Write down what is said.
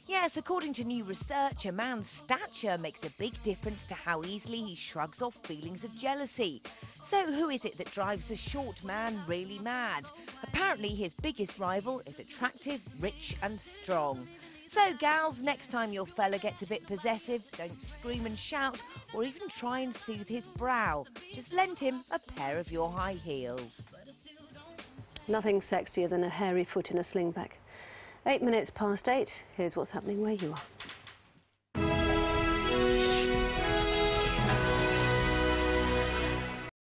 Yes, according to new research, a man's stature makes a big difference to how easily he shrugs off feelings of jealousy. So who is it that drives the short man really mad? Apparently his biggest rival is attractive, rich and strong. So gals, next time your fella gets a bit possessive, don't scream and shout or even try and soothe his brow. Just lend him a pair of your high heels. Nothing sexier than a hairy foot in a slingback. 8 minutes past 8. Here's what's happening where you are.